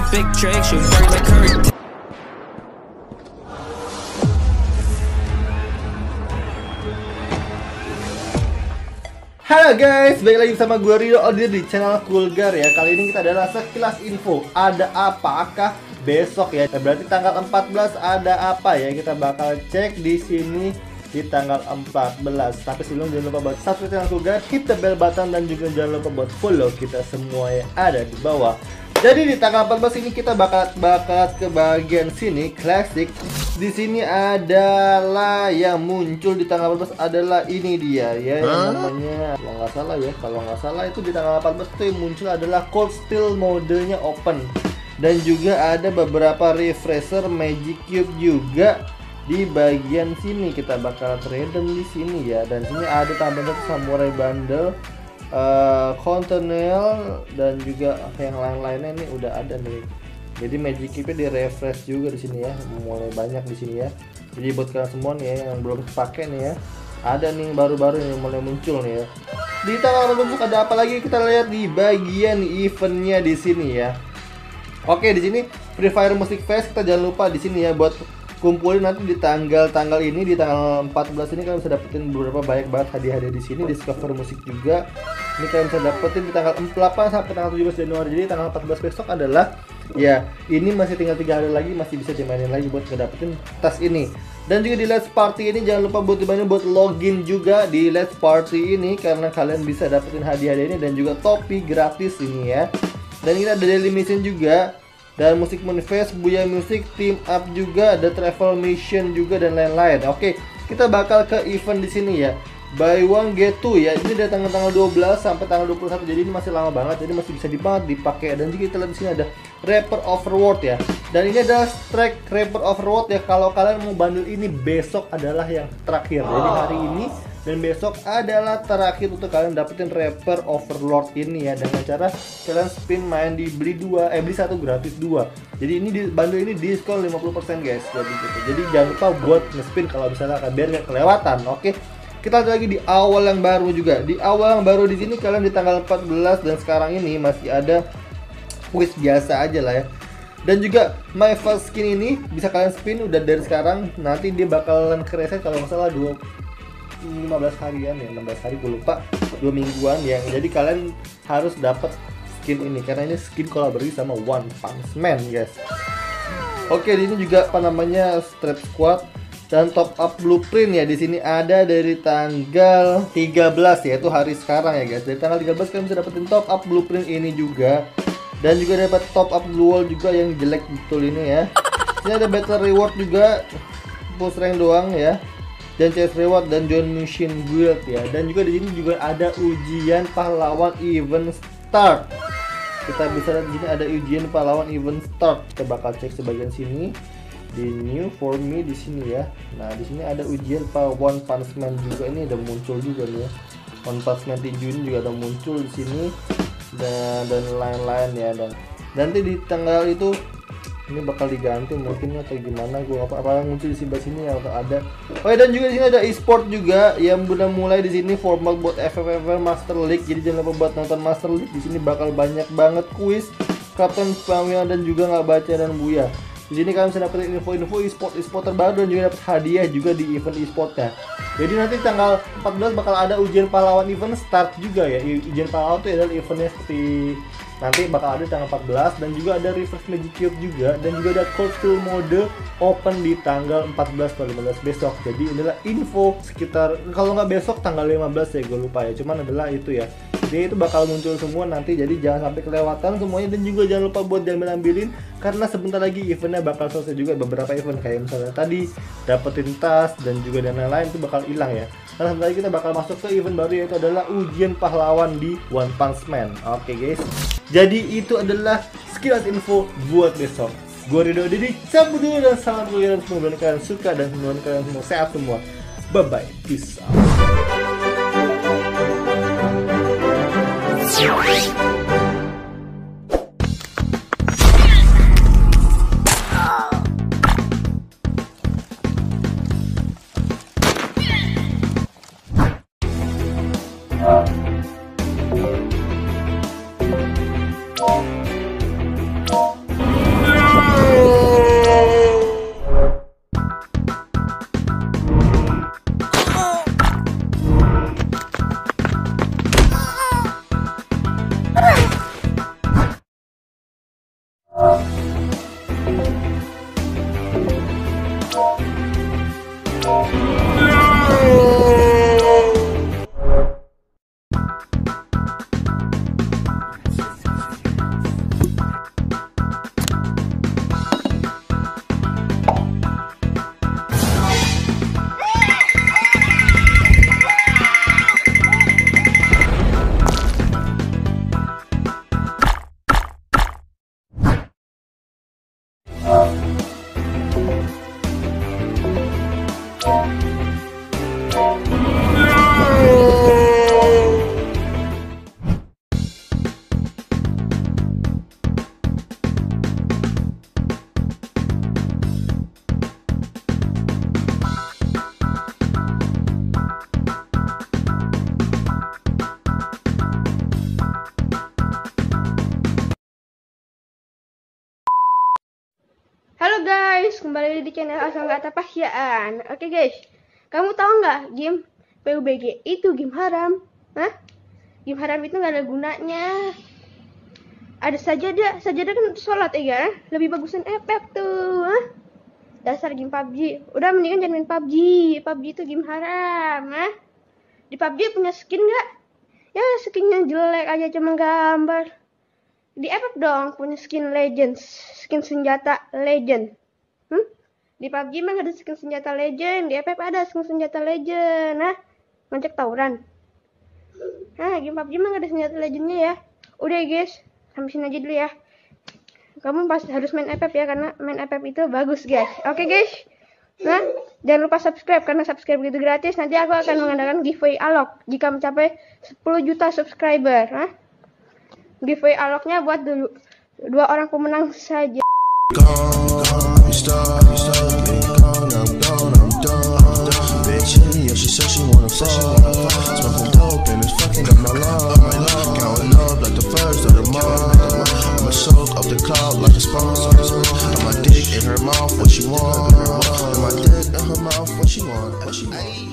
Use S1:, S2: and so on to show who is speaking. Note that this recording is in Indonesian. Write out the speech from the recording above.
S1: big trick, shoot work like Curry.
S2: Halo guys, balik lagi bersama gue Rio Audir di channel Kulgar ya. Kali ini kita adalah sekilas info. Ada apakah besok ya? Berarti tanggal 14 ada apa ya? Kita bakal cek di sini di tanggal 14. Tapi sebelum, jangan lupa buat subscribe channel Kulgar, hit the bell button, dan juga jangan lupa buat follow kita semua yang ada di bawah. Jadi di tanggal 14 ini kita bakal ke bagian sini klasik. Di sini adalah yang muncul di tanggal 14 adalah ini dia ya, yang namanya kalau nggak salah itu di tanggal 14 itu yang muncul adalah Cold Steel, modenya open, dan juga ada beberapa refresher Magic Cube juga di bagian sini. Kita bakal random di sini ya, dan sini ada tambahan Samurai Bundle, Continental, dan juga yang lain-lainnya ini udah ada nih. Jadi Magic Cube di refresh juga di sini ya, mulai banyak di sini ya. Jadi buat kalian semua nih ya, yang belum pakai nih ya, ada nih baru-baru yang mulai muncul nih ya. Di tanggal 14 ada apa lagi, kita lihat di bagian eventnya di sini ya. Oke, di sini Free Fire Music Fest, kita jangan lupa di sini ya buat kumpulin nanti di tanggal ini, di tanggal 14 ini kalian bisa dapetin beberapa banyak banget hadiah-hadiah di sini. Discover musik juga ini kalian bisa dapetin di tanggal 8 sampai tanggal 17 Januari. Jadi tanggal 14 besok adalah ya, ini masih tinggal 3 hari lagi, masih bisa dimainin lagi buat ngedapetin tas ini. Dan juga di Let's Party ini jangan lupa buat dimainin, buat login juga di Let's Party ini, karena kalian bisa dapetin hadiah-hadiah ini dan juga topi gratis ini ya. Dan ini ada daily mission juga, dan musik manifest, Buya Music, team up juga, ada travel mission juga, dan lain-lain. Oke, kita bakal ke event di sini ya. Buy one get two ya. Ini dari tanggal 12 sampai tanggal 21. Jadi ini masih lama banget, jadi masih bisa dipakai. Dan juga kita lihat di sini ada Rapper Overworld ya. Dan ini ada strike Rapper Overworld ya. Kalau kalian mau bundle ini, besok adalah yang terakhir. Jadi hari ini dan besok adalah terakhir untuk kalian dapetin Rapper Overlord ini ya, dengan cara kalian spin main beli 1 gratis 2. Jadi ini di bundle ini diskon 50% guys. Jadi jangan lupa buat nge-spin kalau misalnya biar nggak kelewatan. Oke. Kita lihat lagi di awal yang baru juga. Di awal yang baru di sini kalian di tanggal 14 dan sekarang ini masih ada quiz biasa aja lah ya. Dan juga My First Skin ini bisa kalian spin udah dari sekarang. Nanti dia bakalan kereset kalau nggak salah 15 harian ya, 16 hari gue lupa, 2 mingguan ya. Jadi kalian harus dapat skin ini karena ini skin kolaborasi sama One Punch Man guys. Oke, di ini juga apa namanya Strap Squad dan top up blueprint ya. Di sini ada dari tanggal 13 ya, itu hari sekarang ya guys. Dari tanggal 13 kalian bisa dapetin top up blueprint ini juga, dan juga dapat top up blue wall juga yang jelek betul ini ya. Ini ada battle reward juga, push rank doang ya, dan chest reward dan join mission guild ya. Dan juga di sini juga ada ujian pahlawan event start. Kita bisa lihat di sini ada ujian pahlawan event start. Kita bakal cek sebagian sini di new for me di sini ya. Nah, di sini ada ujian One Punch Man juga, ini udah muncul juga nih ya. One Punch Man tinju ini juga udah muncul di sini, dan lain-lain ya. Dan nanti di tanggal itu ini bakal diganti mungkin atau gimana, gua apa yang muncul di sebelah sini ya ada. Oh ya, dan juga di sini ada e-sport juga yang udah mulai di sini, formal buat FFFR Master League. Jadi jangan lupa buat nonton Master League. Di sini bakal banyak banget kuis, Kapten Pamela, dan juga nggak baca dan Buya. Di sini kalian bisa dapetin info-info e-sport terbaru dan juga dapat hadiah juga di event e-sportnya. Jadi nanti tanggal 14 bakal ada ujian pahlawan event start juga ya. Ujian pahlawan itu adalah eventnya seperti nanti bakal ada tanggal 14, dan juga ada reverse Magic Cube juga, dan juga ada Cold Steel mode open di tanggal 14 atau 15 besok. Jadi inilah info sekitar, kalau nggak besok tanggal 15 ya, gue lupa ya, cuman adalah itu ya. Jadi itu bakal muncul semua nanti, jadi jangan sampai kelewatan semuanya. Dan juga jangan lupa buat diambil-ambilin, karena sebentar lagi eventnya bakal selesai juga. Beberapa event kayak misalnya tadi dapetin tas dan juga dan lain-lain itu bakal hilang ya. Nah, sebentar lagi kita bakal masuk ke event baru, yaitu adalah ujian pahlawan di One Punch Man. Oke guys, jadi itu adalah sekilas info buat besok. Gue Ridho Didi cabut dulu, dan selamat kalian semoga kalian suka dan semoga kalian semua sehat semua. Bye bye, peace out.
S3: guys, kembali di channel Asal Nggak Tapahyaan. Oke guys, kamu tahu nggak game PUBG itu game haram? Hah? Game haram itu nggak ada gunanya. Ada sajadah kan sholat ya, lebih bagusan efek tuh. Hah? Dasar game PUBG. Udah mendingan jangan main PUBG. PUBG itu game haram. Hah? Di PUBG punya skin nggak? Ya skinnya jelek aja, cuma gambar. Di FF dong punya skin Legends, skin senjata Legend. Di PUBG mah ada skin senjata Legend, di FF ada skin senjata Legend. Nah, ngajak tawuran. Nah, game PUBG mah ada senjata Legendnya ya. Udah guys, sampai sini aja dulu ya. Kamu pasti harus main FF ya, karena main FF itu bagus guys. Oke guys. Nah, jangan lupa subscribe, karena subscribe itu gratis. Nanti aku akan mengadakan giveaway Alok jika mencapai 10 juta subscriber. Nah, giveaway Aloknya buat 2 orang pemenang saja.
S4: What she want, my dick in her mouth, what she want.